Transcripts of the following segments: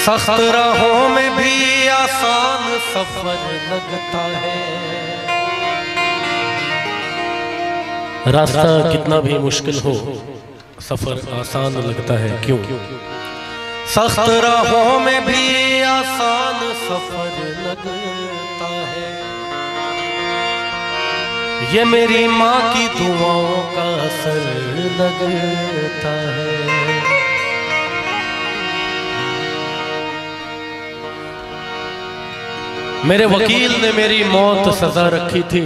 सख्त राहों में भी आसान सफर लगता है। रास्ता कितना भी मुश्किल हो सफर आसान लगता है। क्यों? सख्त राहों में भी आसान सफर लगता है। ये मेरी माँ की दुआओं का असर लगता है। मेरे वकील ने मेरी मौत सजा रखी थी,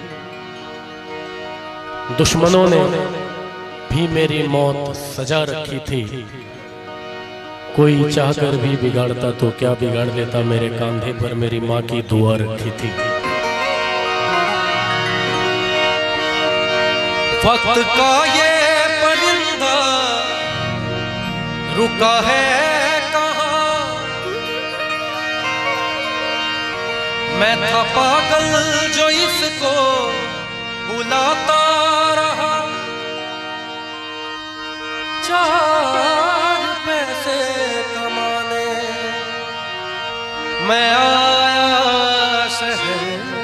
दुश्मनों ने भी मेरी मौत सजा रखी थी। कोई चाहकर भी बिगाड़ता तो क्या बिगाड़ देता, मेरे कंधे पर मेरी माँ की दुआ रखी थी। वक्त का ये परिंदा रुका है कहाँ, मैं था पागल जो इसको बुलाता रहा। चार पैसे कमाने मैं आया शहर,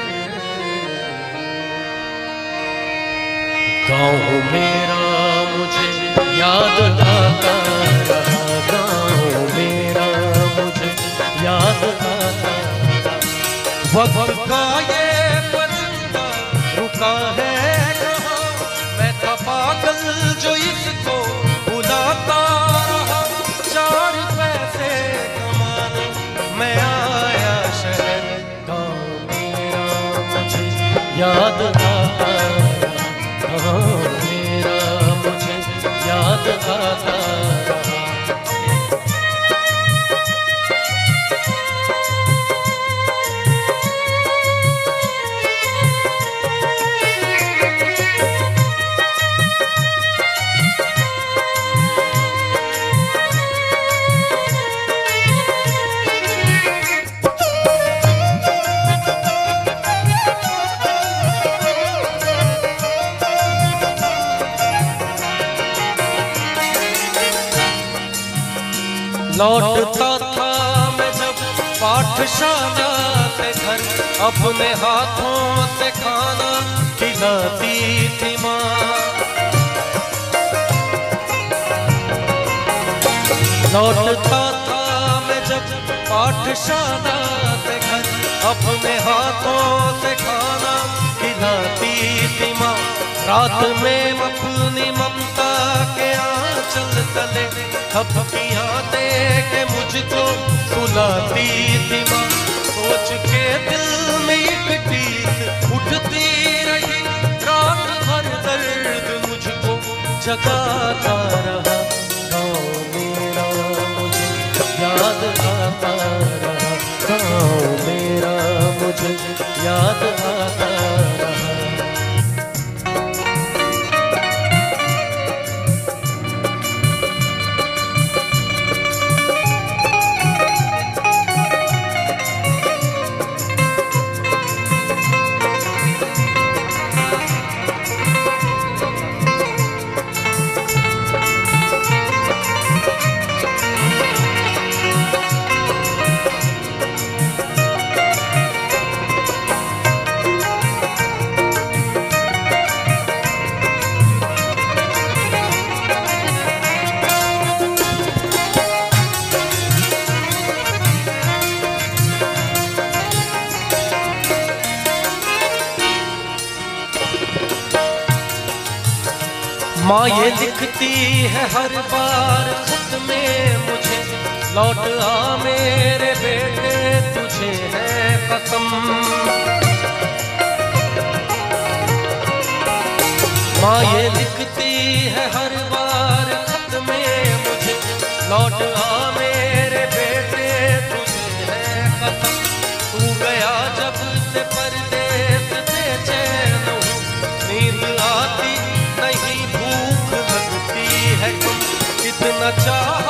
गाँव मेरा मुझे याद आता रहा, गाँव मेरा मुझे याद आता रहा। वक्त का ये परिंदा रुका है कहाँ, मैं था पागल जो इसको बुलाता रहा। चार पैसे कमाने मैं आया शहर, गाँव मेरा मुझे याद आता रहा, गाँव मेरा मुझे याद आता रहा। लौटता था मैं जब पाठशाला से घर, अपने हाथों से खाना खिलाती थी माँ। लौटता था मैं जब पाठशाला से घर, अपने हाथों से खाना खिलाती थी माँ। रात में अपनी ममता के आंचल तले थपकियां दे के मुझको सुलाती थी माँ। सोच के दिल में एक टीस उठती रही, रात भर दर्द मुझको जगाता रहा। गाँव मेरा मुझे याद आता रहा, गाँव मेरा मुझे याद आता रहा। माँ ये लिखती है हर बार खुद में मुझे, लौट आ मेरे बेटे तुझे है कसम। माँ ये लिखती है हर बार खुद में मुझे, लौट आ मेरे बेटे तुझे है कसम। तू गया जब से परदेस बेचैन हूँ, नींद आती नहीं, भूख लगती है, कितना चाह